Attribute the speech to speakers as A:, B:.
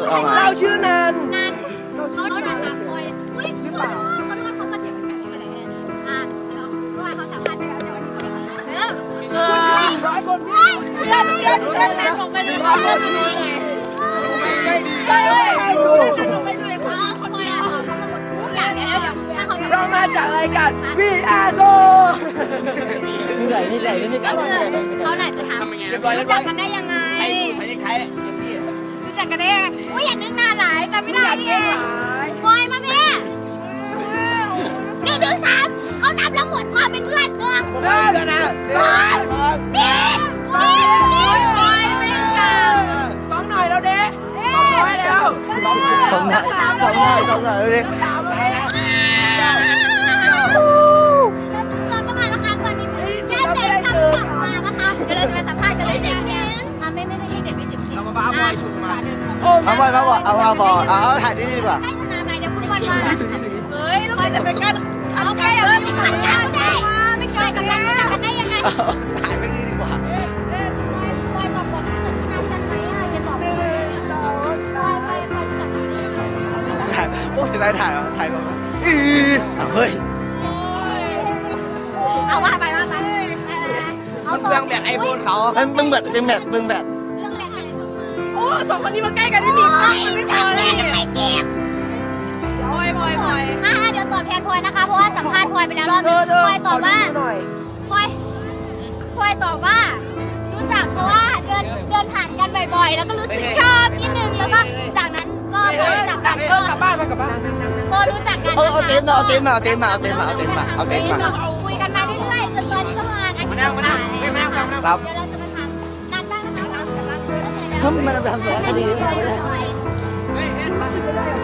A: เราชื่อนัน
B: เขาหนันมาคอยอุ้ยขอโทษเขาก็เจ็บเหมือนกันอะไรเนี่ยเดี๋ยวเมื่อวานเขาสัมภาษณ์ไปแล้วแต่วันนี้เขา
A: ร้อยคนพี่เดินออกไปเลยครับไม่ดีเลยไม่ดูเลยคน
B: คอยตอบเขามาหมดทุกอย่างเนี่ยแล้วเดี๋ยวถ้าเขา
A: เรามาจากรายการ VRโซ
C: นี่ไหล
B: ก็คือเขาหน่อยจะถามรู้จักกันได้ยังไงรู้จักกันได้ยังไงอุ้ยอย่านึกนานหลายจำไม่ได้นี่เองคอยมาแม่1 2 3เขานับแล้วหมดความเป็นเพื่อน1 2 นี่
A: 2หน่อยแล้วเด้200แล้ว
C: 2หน่อยเลย
B: เราก็มาแล้วค่ะวันนี้แค่เป็นคำสั่งมานะคะเดี๋ยวเราจะไปสัมภาษณ์กันเลยเจ๊ไม่ได้เจ็บ
A: เรามาบ้าบอยชุมมา
C: เอาถ่ายที่นี่ดีกว่า
B: ใกล้สนามไหนเดี๋ยวฟุตบอลมาเฮ้ยเราจะเป็นกันเอาใกล้ไม่ขัดกันได้ไม่ใกล้กับกันรู้จักกันได้ยังไง
C: ถ่ายไปนี่ดีกว่า
B: คอยตอบบอกเกิดที่นัดกันไหมอย่าบอกเลยไปรู้จักกันได้
C: ถ่ายพวกสิได้ถ่ายก่อนเฮ้ย
B: เอาว่าไป
A: มันเปลืองแบตไอโฟนเขา
C: เป็นแบต
B: เรื่องแรกอะไรถูกมา
A: โอ้2คนนี้มาใกล้กันพี่หนิงมันไม่พอเลย
B: ไปเก็บ
A: พลอย
B: เดี๋ยวตอบแทนพลอยนะคะเพราะว่าสัมภาษณ์พลอยไปแล้วรอบนึงพลอยตอบว่าพลอยตอบว่ารู้จักเพราะว่าเดินผ่านกันบ่อยๆแล้วก็รู้สึกชอบนิดนึงแล้วก็จากนั้นก็รู้จักกันก็
A: กลับบ้าน
B: พอรู้จักกัน
C: เอาเต็นมาคุยกันมาเรื่อยๆ
B: จนตอนนี้ก็ประมาณอาทิตย์นึงครับเดี๋ยวเราจะมาถามนันบ้างนะคะจากบ้าน
C: ทำไมมันทำสารคดี